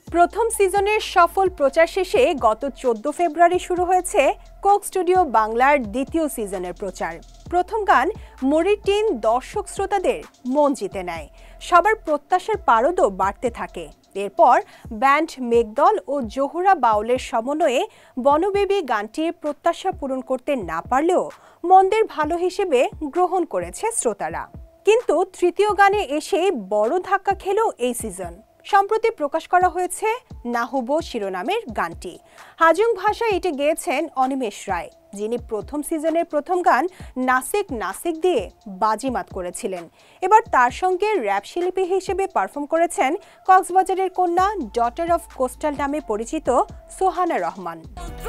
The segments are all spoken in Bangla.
প্রথম সিজনের সফল প্রচার শেষে গত 14 ফেব্রুয়ারি শুরু হয়েছে কোক স্টুডিও বাংলার দ্বিতীয় সিজনের প্রচার। প্রথম গান মরির টিন দর্শক শ্রোতাদের মন জিতে নেয়, সবার প্রত্যাশার পারদও বাড়তে থাকে। এরপর ব্যান্ড মেঘদল ও জোহরা বাউলের সমন্বয়ে বনবেবী গানটি প্রত্যাশা পূরণ করতে না পারলেও মন্দের ভালো হিসেবে গ্রহণ করেছে শ্রোতারা। কিন্তু তৃতীয় গানে এসে বড় ধাক্কা খেল এই সিজন। সম্প্রতি প্রকাশ করা হয়েছে নাহুবো শিরোনামের গানটি। হাজং ভাষায় এটি গেয়েছেন অনিমেষ রায়, যিনি প্রথম সিজনের প্রথম গান নাসিক নাসিক দিয়ে বাজিমাত করেছিলেন। এবার তার সঙ্গে র্যাপ শিল্পী হিসেবে পারফর্ম করেছেন কক্সবাজারের কন্যা ডটার অফ কোস্টাল নামে পরিচিত সোহানা রহমান।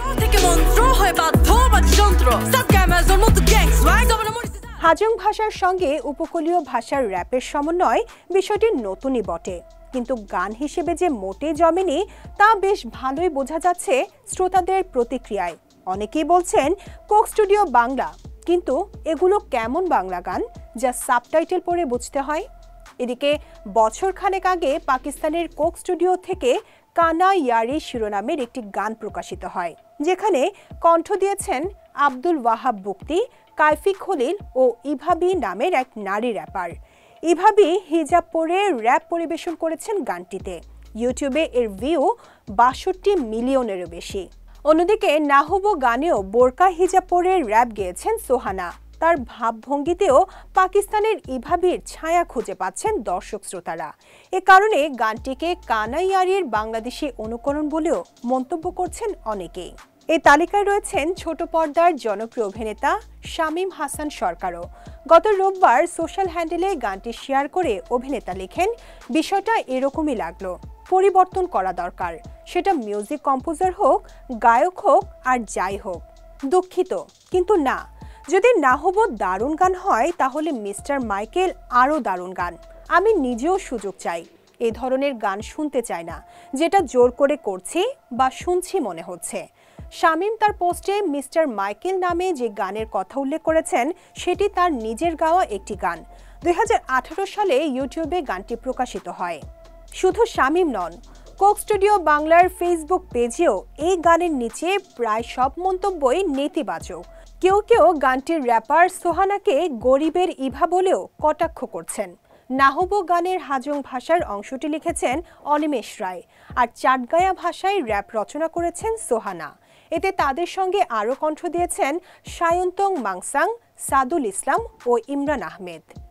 হাজং ভাষার সঙ্গে উপকূলীয় ভাষার র্যাপের সমন্বয় বিষয়টি নতুনই বটে, কিন্তু গান হিসেবে যে মোটেই জমেনি তা বেশ ভালোই বোঝা যাচ্ছে শ্রোতাদের প্রতিক্রিয়ায়। অনেকেই বলছেন কোক স্টুডিও বাংলা, কিন্তু এগুলো কেমন বাংলা গান যা সাবটাইটেল পড়ে বুঝতে হয়। এদিকে বছর খানেক আগে পাকিস্তানের কোক স্টুডিও থেকে কানা ইয়ারি শিরোনামের একটি গান প্রকাশিত হয়, যেখানে কণ্ঠ দিয়েছেন আব্দুল ওয়াহাব বুক্তি, কাইফি খলিল ও ইভাবি নামের এক নারী র্যাপার। ইভাবি হিজাব পরে র্যাপ পরিবেশন করেছেন গানটিতে। ইউটিউবে এর ভিউ ৬২ মিলিয়নেরও বেশি। অন্যদিকে নাহুবো গানেও বোরকা হিজাব পরে র্যাপ গেয়েছেন সোহানা। তার ভাবভঙ্গিতেও পাকিস্তানের ইভাবির ছায়া খুঁজে পাচ্ছেন দর্শক শ্রোতারা। এ কারণে গানটিকে কানাইয়ারির বাংলাদেশি অনুকরণ বলেও মন্তব্য করছেন অনেকেই। এই তালিকায় রয়েছেন ছোট পর্দার জনপ্রিয় অভিনেতা শামীম হাসান সরকারও। গত রোববার সোশ্যাল হ্যান্ডেলে গানটি শেয়ার করে অভিনেতা লেখেন, বিষয়টা এরকমই লাগলো, পরিবর্তন করা দরকার, সেটা মিউজিক কম্পোজার হোক, গায়ক হোক আর যাই হোক। দুঃখিত, কিন্তু না, যদি নাহুবো দারুণ গান হয় তাহলে মিস্টার মাইকেল আরও দারুণ গান। আমি নিজেও সুযোগ চাই, এ ধরনের গান শুনতে চাই না যেটা জোর করে করছি বা শুনছি মনে হচ্ছে। শামীম তার পোস্টে মিস্টার মাইকেল নামে যে গানের কথা উল্লেখ করেছেন সেটি তার নিজের গাওয়া একটি গান। ২০১৮ সালে ইউটিউবে গানটি প্রকাশিত হয়। শুধু শামীম নন, কোক স্টুডিও বাংলার ফেসবুক পেজেও এই গানের নিচে প্রায় সব মন্তব্যই নেতিবাচক। কেউ কেউ গানটির র্যাপার সোহানাকে গরিবের ইভা বলেও কটাক্ষ করছেন। নাহুবো গানের হাজং ভাষার অংশটি লিখেছেন অনিমেষ রায়, আর চাটগায়া ভাষায় র্যাপ রচনা করেছেন সোহানা। এতে তাদের সঙ্গে আরও কণ্ঠ দিয়েছেন সায়ন্তং মাংসাং, সাদুল ইসলাম ও ইমরান আহমেদ।